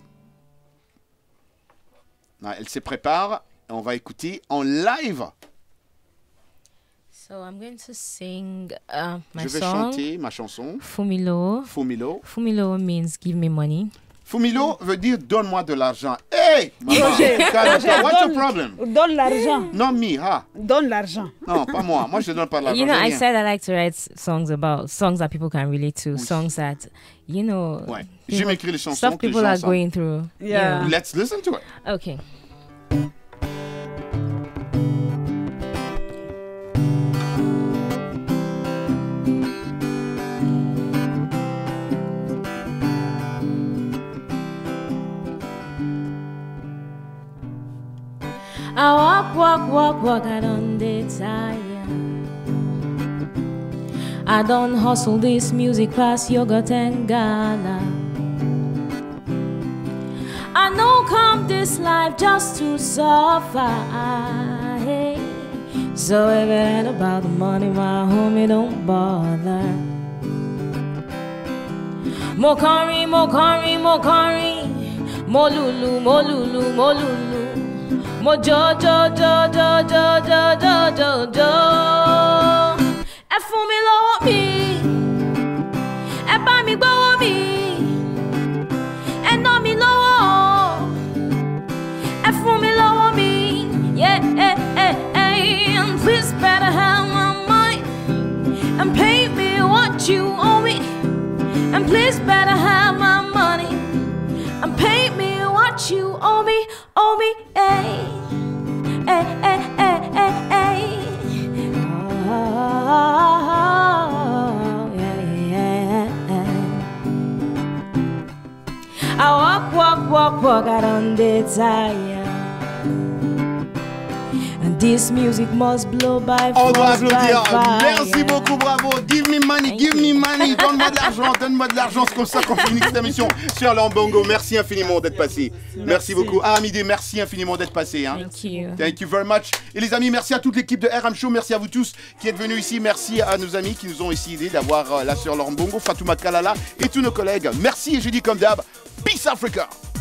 S1: Elle se prépare. On va écouter en live.
S6: So I'm going to sing my
S1: Je vais
S6: song.
S1: chanter ma chanson.
S6: Fumilo.
S1: Fumilo.
S6: Fumilo means give me money.
S1: Fumilo veut dire donne-moi de l'argent. Hey, maman,
S2: Roger,
S1: what's your problem?
S2: Donne l'argent.
S1: Non, me, ha.
S2: Donne l'argent.
S1: Non, pas moi. Moi, je ne donne pas l'argent.
S6: You know,
S1: j'ai
S6: I
S1: rien.
S6: said I like to write songs that people can relate to, songs that, you know,
S1: Ouais. J'aime écrire les chansons
S6: stuff
S1: que les
S6: people
S1: gens
S6: are
S1: savent.
S6: going through.
S2: Yeah.
S1: Let's listen to it.
S6: Okay. I walk, I don't tire. I don't hustle this music past yogurt and gala. I know come this life just to suffer. Hey. So if it ain't about the money, my homie, don't bother. Mo curry, mo curry, mo curry. Mo lulu, mo lulu, mo lulu. Mo jo jo jo jo jo jo jo jo jo. Ẹ fún mi lọ́wọ́ mi, ẹ bá mi gbọ́wọ́ mi, ẹ ná mi lọ́wọ́, ẹ fún mi lọ́wọ́ mi, yeah, and please better have my money and pay me what you owe me, and please better have my money and pay me what you owe me, hey, hey, hey, hey, hey, hey. Oh, yeah. I walk, I don't tire. And
S7: This music must blow by
S1: On doit
S7: force, by
S1: applaudir.
S7: fire.
S1: Merci beaucoup, bravo. Give me money, give me money. Donne-moi de l'argent, donne-moi de l'argent. C'est comme ça qu'on finit cette émission sur Lambongo. Merci infiniment d'être passé. Merci beaucoup. Aramide, merci infiniment d'être passé. Hein.
S6: Thank you.
S1: Thank you very much. Et les amis, merci à toute l'équipe de RM Show. Merci à vous tous qui êtes venus ici. Merci à nos amis qui nous ont décidé d'avoir là sur Lambongo, Fatouma Kalala et tous nos collègues. Merci et je dis comme d'hab, Peace Africa.